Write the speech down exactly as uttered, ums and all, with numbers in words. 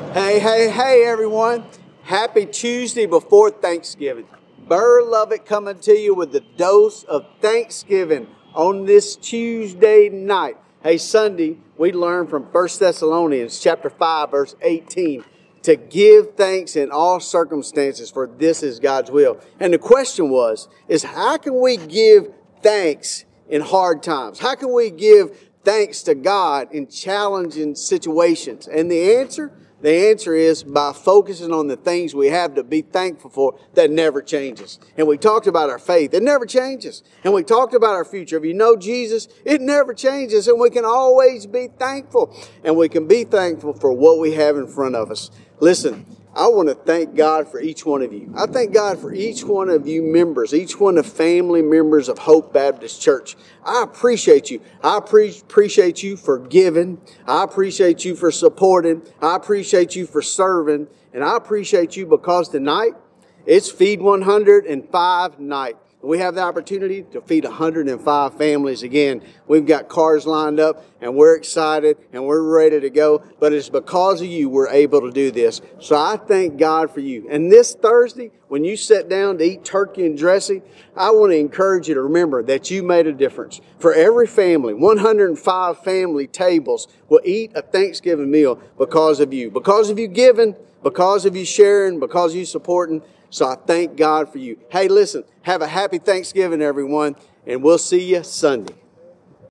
Hey, hey, hey, everyone. Happy Tuesday before Thanksgiving. Burr Lovett coming to you with the dose of Thanksgiving on this Tuesday night. Hey, Sunday, we learned from First Thessalonians chapter five, verse eighteen, to give thanks in all circumstances, for this is God's will. And the question was, is how can we give thanks in hard times? How can we give thanks to God in challenging situations? And the answer? The answer is by focusing on the things we have to be thankful for that never changes. And we talked about our faith. It never changes. And we talked about our future. If you know Jesus, it never changes. And we can always be thankful. And we can be thankful for what we have in front of us. Listen, I want to thank God for each one of you. I thank God for each one of you members, each one of family members of Hope Baptist Church. I appreciate you. I pre- appreciate you for giving. I appreciate you for supporting. I appreciate you for serving. And I appreciate you because tonight, it's Feed one hundred five night. We have the opportunity to feed one hundred five families again. We've got cars lined up and we're excited and we're ready to go. But it's because of you we're able to do this. So I thank God for you. And this Thursday, when you sit down to eat turkey and dressing, I want to encourage you to remember that you made a difference. For every family, one hundred five family tables will eat a Thanksgiving meal because of you. Because of you giving, because of you sharing, because of you supporting. So I thank God for you. Hey, listen, have a happy Thanksgiving, everyone, and we'll see you Sunday.